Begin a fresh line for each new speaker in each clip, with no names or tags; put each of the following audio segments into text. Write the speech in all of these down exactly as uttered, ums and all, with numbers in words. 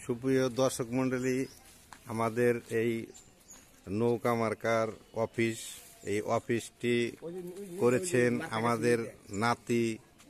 সুপ্রিয় দর্শক মণ্ডলী, আমাদের এই নৌকা মার্কার অফিস, এই অফিসটি করেছেন আমাদের নাতি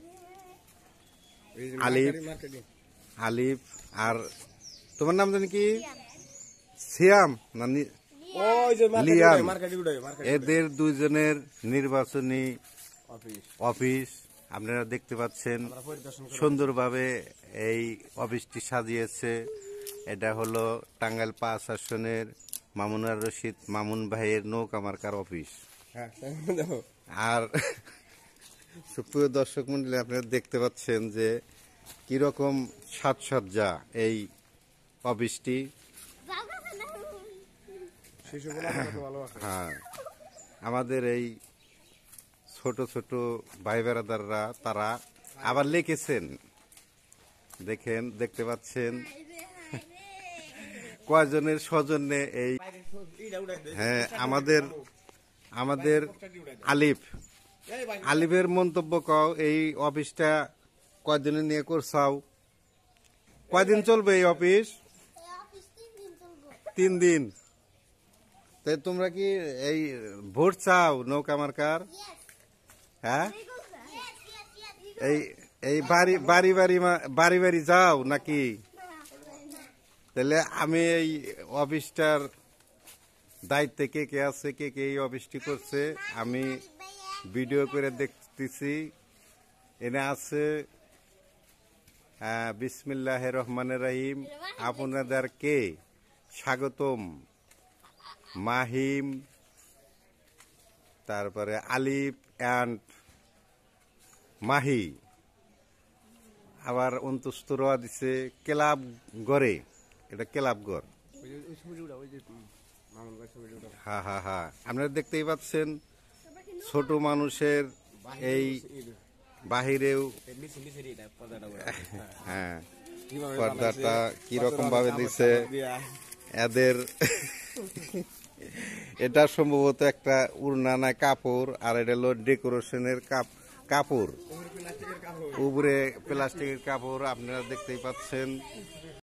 আলিফ আলিফ আর তোমার নাম জানি কি? সিয়াম না লিয়াম। এদের দুইজনের নির্বাচনী অফিস আপনারা দেখতে পাচ্ছেন। সুন্দরভাবে এই অফিসটি সাজিয়েছে। এটা হলো টাঙ্গাইল পাঁচ আসনের মামুন রশিদ মামুন ভাইয়ের নৌকা মার্কার অফিস। আর সুপ্রিয় দর্শক মন্ডলী, আপনারা দেখতে পাচ্ছেন যে কিরকম সাজসজ্জা এই অফিসটি। হ্যাঁ, আমাদের এই ছোট ছোট ভাই বেড়াদাররা তারা আবার লিখেছেন, দেখেন দেখতে পাচ্ছেন কয়জনের সৌজন্যে এই। হ্যাঁ, আমাদের আমাদের আলিফ আলিফের মন্তব্য কও, এই অফিসটা কয়দিনে নিয়ে করছাও? কয়দিন চলবে এই অফিস? তিন দিন। তাই তোমরা কি এই ভোট চাও নৌকা মার্কার? হ্যাঁ, এই এই বাড়ি বাড়ি বাড়ি বাড়ি বাড়ি যাও নাকি? তাহলে আমি এই অফিসটার দায়িত্বে কে কে আছে, কে কে এই অফিসটি করছে আমি ভিডিও করে দেখতেছি। এনে আছে বিসমিল্লাহির রহমানির রহিম। আপনাদেরকে স্বাগতম। মাহিম, তারপরে আলিফ অ্যান্ড মাহি। আবার অন্তস্থ রোয়া দিছে ক্লাব গড়ে, এটা ক্লাব গড়। হ্যাঁ হ্যাঁ হ্যাঁ, আপনারা দেখতেই পাচ্ছেন ছোট মানুষের এই বাহিরেও হ্যাঁ পর্দাটা কিরকম ভাবে দিছে এদের। এটা সম্ভবত একটা উড়না না কাপড়, আর এটা হলো ডেকোরেশনের কাপড়, উপরে প্লাস্টিকের কাপড়। আপনারা দেখতেই পাচ্ছেন